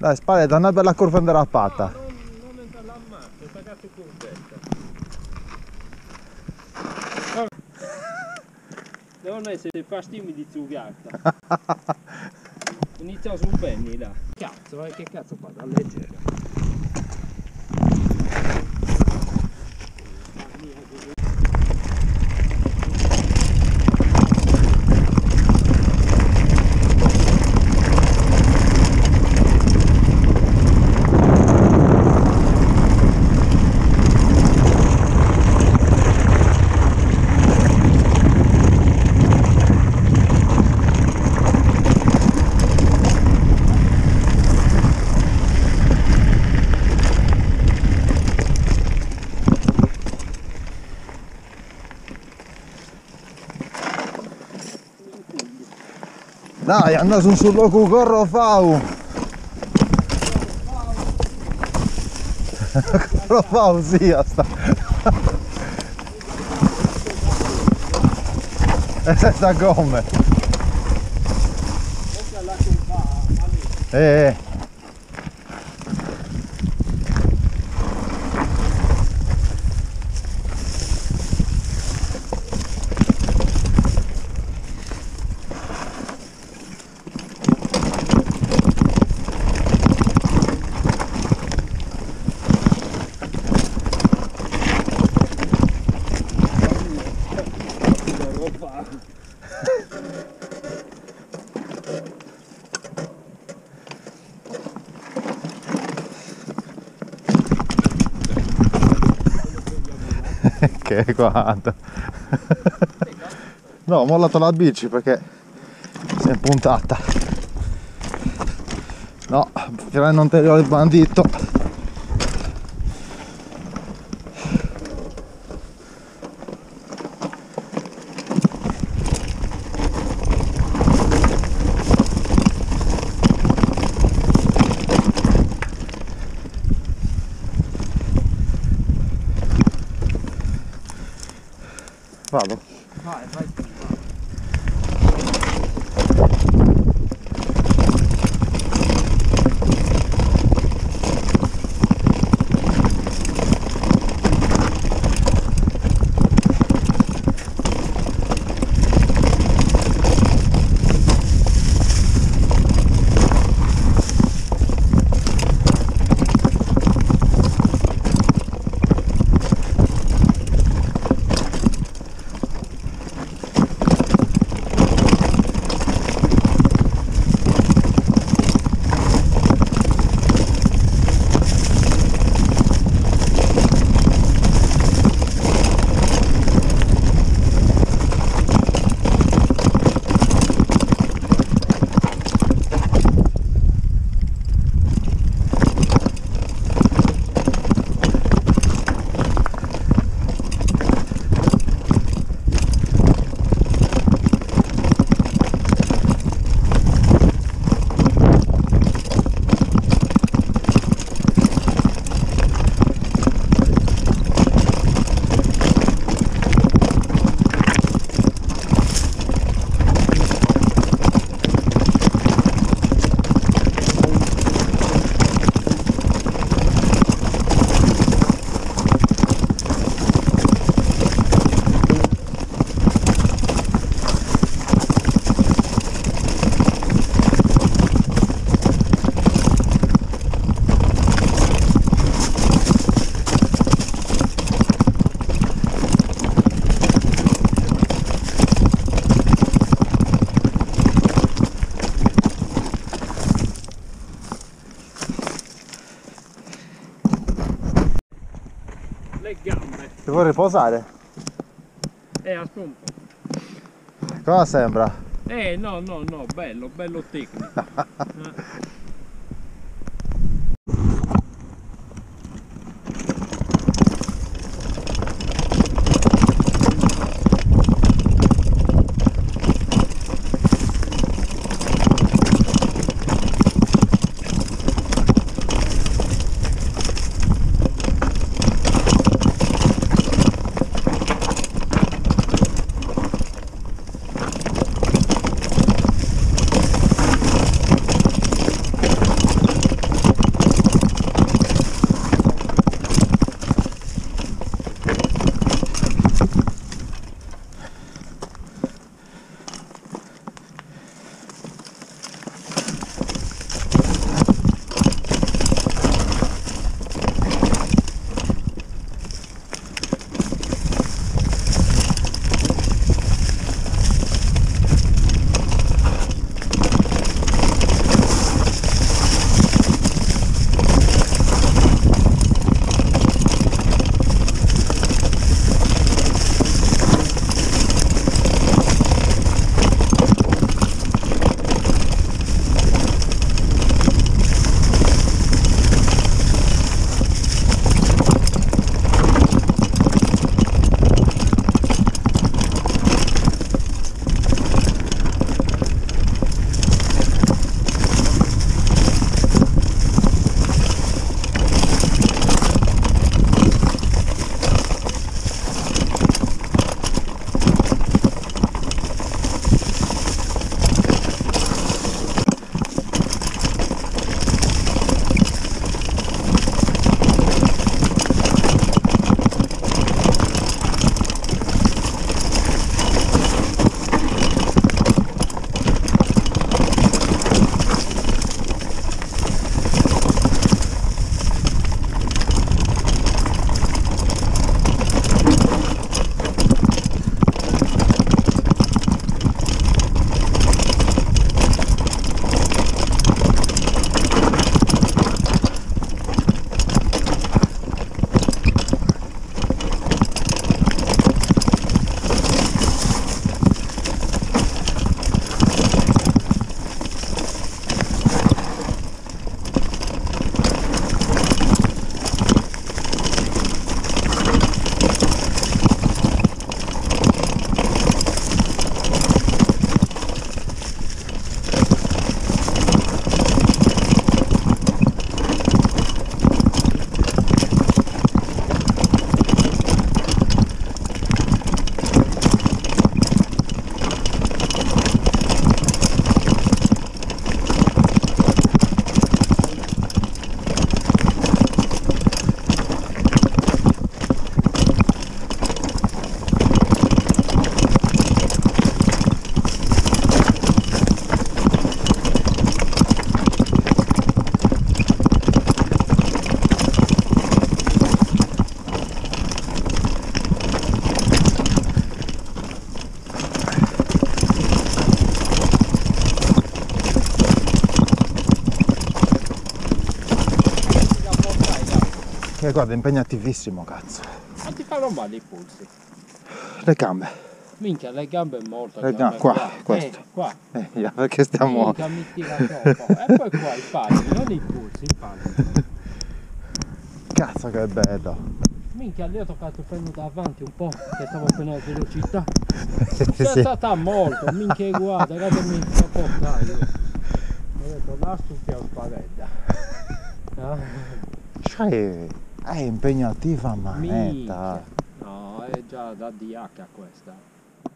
Dai, spalla, una bella curva derapata. No, non entra l'ammazzo, sta cazzo curvetta. Devono essere fastimi di zugata. Inizia su Benny là. Cazzo, che cazzo fa da leggere? Dai, andiamo sul loco Corovau. Corovau sia sta. E senza gomme. Che quanto. No, ho mollato la bici perché si è impuntata. No, freno anteriore il bandito. Vado? Vai, vai. Le gambe. Ti vuoi riposare? Aspetta un po'. Cosa sembra? No, bello, bello tecnico. Che guarda, è impegnativissimo, cazzo. Ma ti fanno male i polsi? Le gambe. Minchia, le gambe è molto. Le gambe, qua, questo. Qua. Perché stiamo... Minchia, mi tira troppo. E poi qua i pali, non i polsi, i pali. Cazzo che bello. Minchia, lì ho toccato il freno davanti un po', che stavo appena a velocità. Si è Sì. alzata molto, minchia guarda che mi fa portare. Ho detto, là stupido spaventa. Cioè, è impegnativa manetta. Minchia. No, è già da DH questa.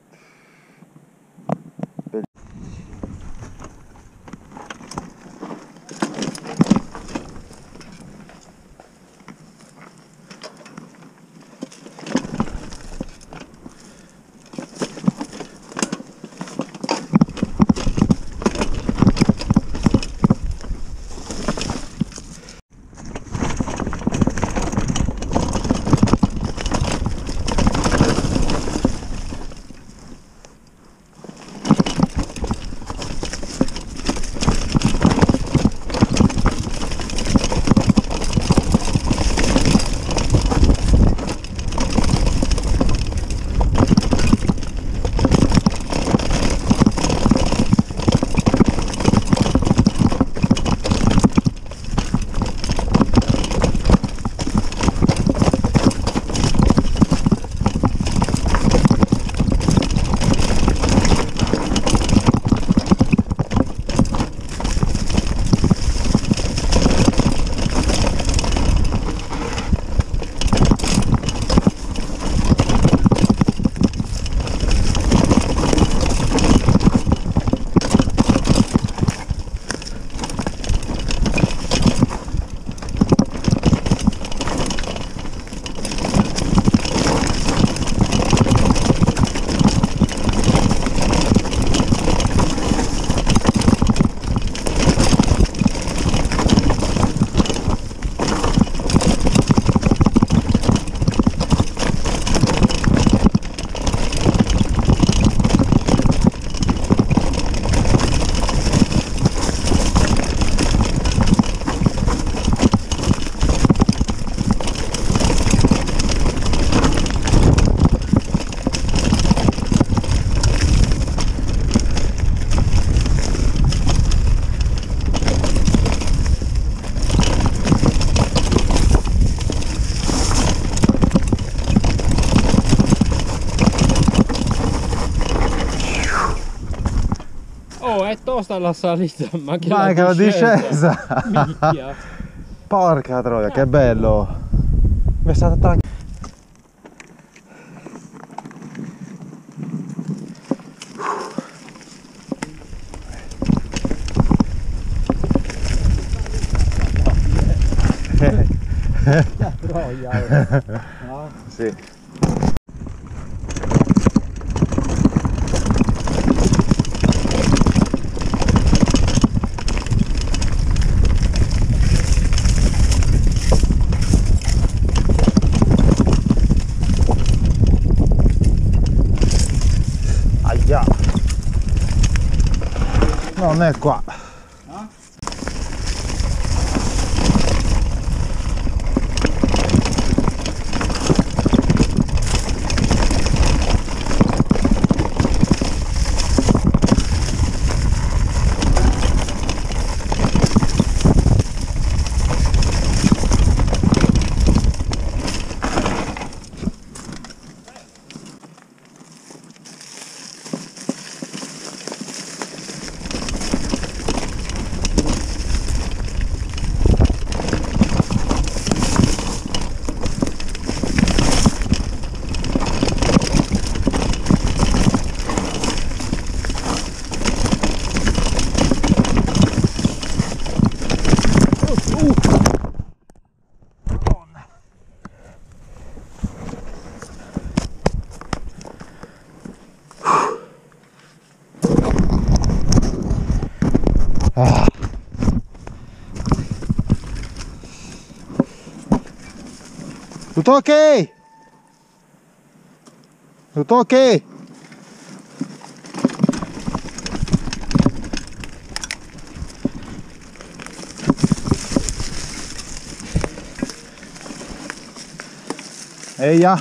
Oh, è tosta la salita, ma che la discesa! Minchia! Porca troia, che bello! Mi è stata tanto... Che troia! No? Sì. Aia! Non è qua. No? Tutto ok? Tutto ok? Eia!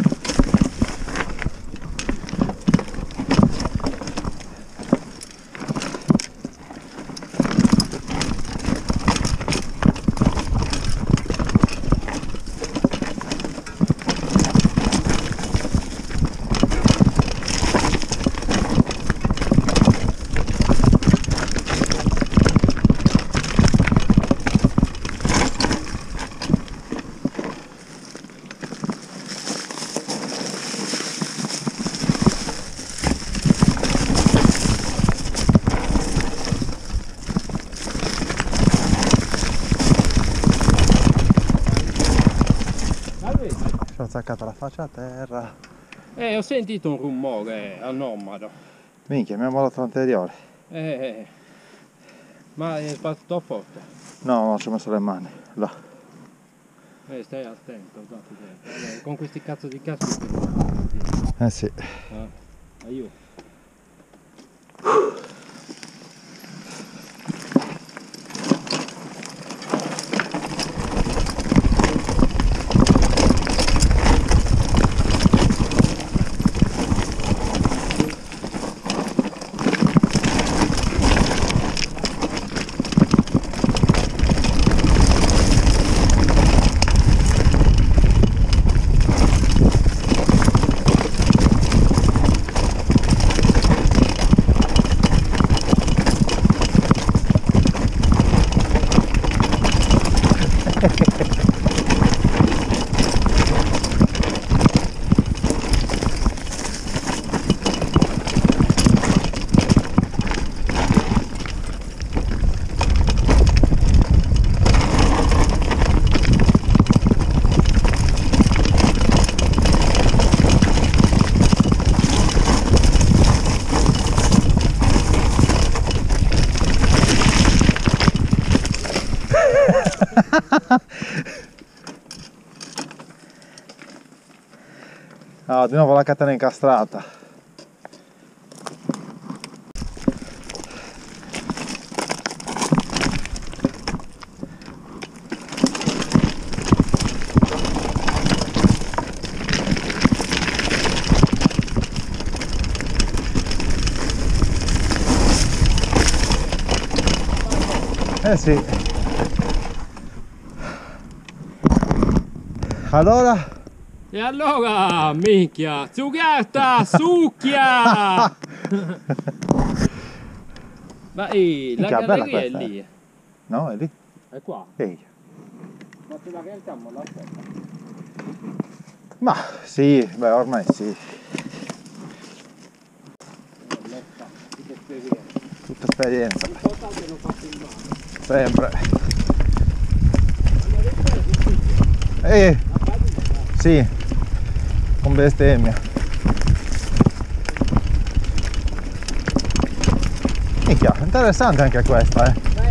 Ho attaccato la faccia a terra. Ho sentito un rumore anomalo. Minchia, mi ha mollato l'anteriore. Ma è fatto forte. No, no, ci ho messo le mani. Là. Stai attento, allora, con questi cazzo di caschi. Sì. Aiuto. Ah, di nuovo la catena incastrata. Sì. Allora? E allora, minchia, zugarta, succhia! Ma la galleria è lì. No, è lì. È qua. Ehi. Ma se la rialziamo l'aspetta. Ma sì, beh ormai sì. Tutta esperienza. L'importante lo faccio in mano. Sempre. Sì, con bestemmia. Minchia, interessante anche questa,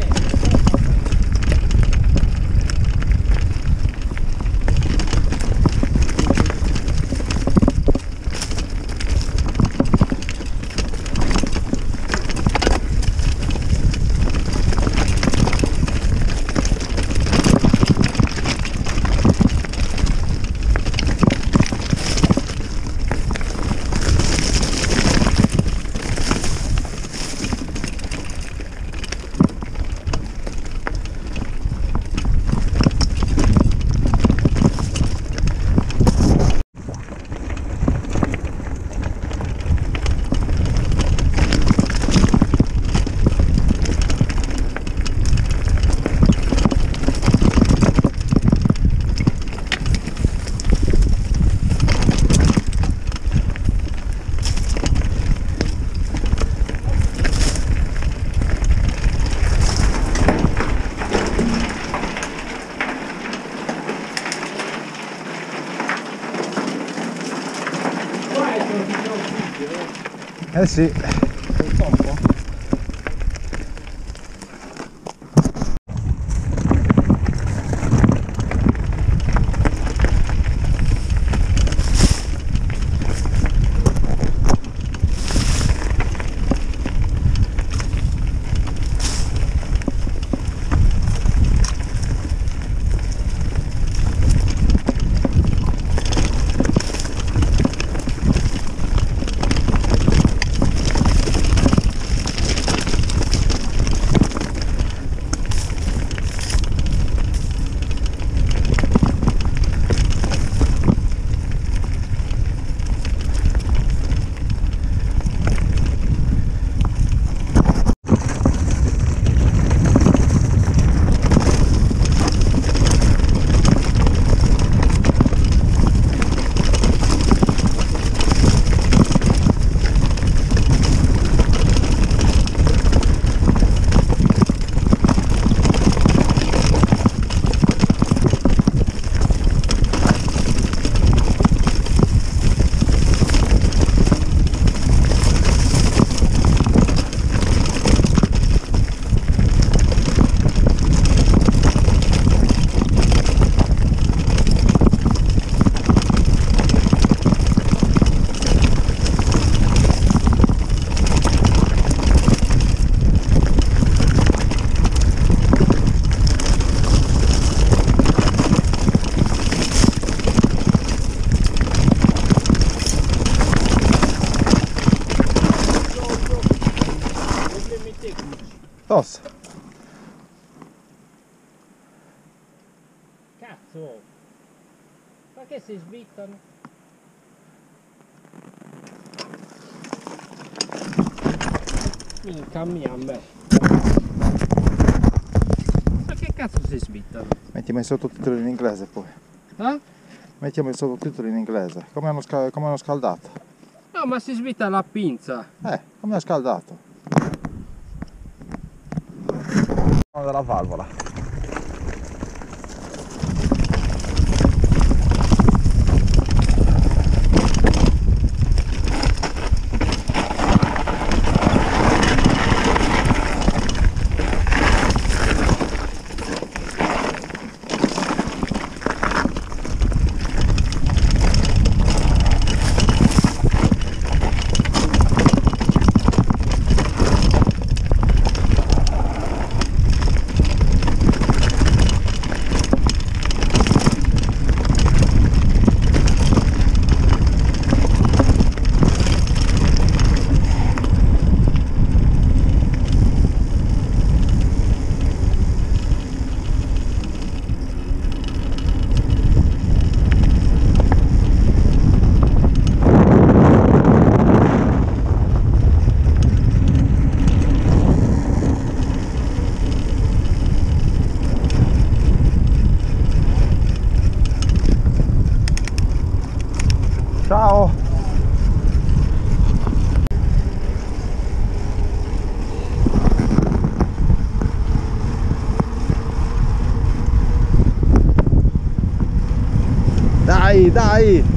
sì. Cosa? Cazzo! Perché si svittano? Minchia mia a me! Ma che cazzo si svittano? Mettiamo i sottotitoli in inglese poi. Eh? Mettiamo i sottotitoli in inglese. Come hanno scaldato? No, ma si svitta la pinza! Come ha scaldato? Della valvola. Ciao! Dai, dai!